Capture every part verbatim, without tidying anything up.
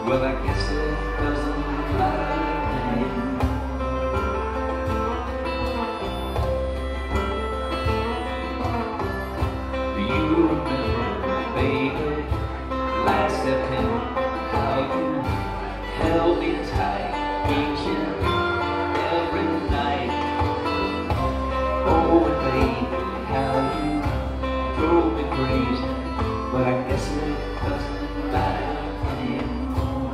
Well, I guess it doesn't matter anymore. Do you remember, baby, last September, how you held me tight each and every night? Oh, baby, how you drove me crazy, but I guess it doesn't matter anymore.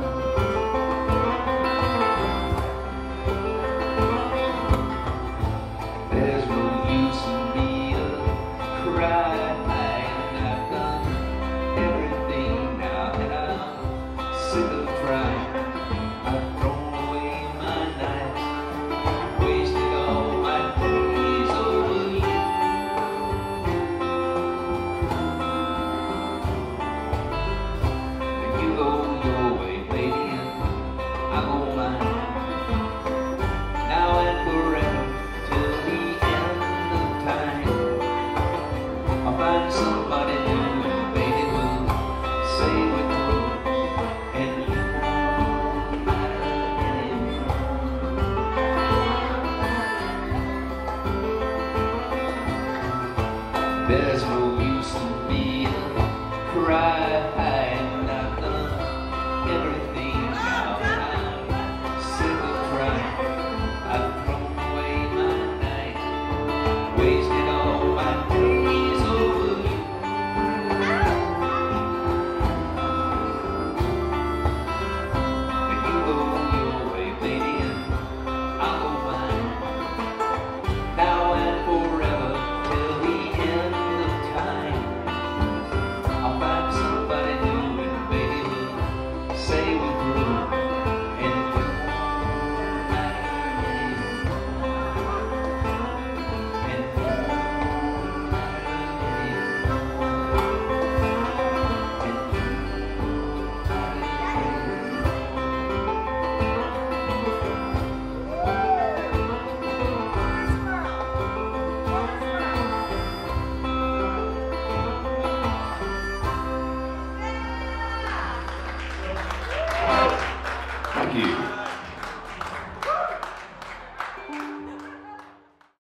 There's no use in me to cry, and I've done everything now, and I'm sick of trying. I've thrown away my nights, wasted all my days over you. You go your way, baby, and I go mine. Now and forever, till the end of time. I'll find somebody new, and baby will say we're through, and you won't matter anymore. There's no use in me to cry, and I've done everything now, and I'm sick of trying. I've thrown away my nights, wasted all my days over you. And you go your way, baby, and I'll go mine. Now and forever, till the end of time. I'll find somebody new, and baby will say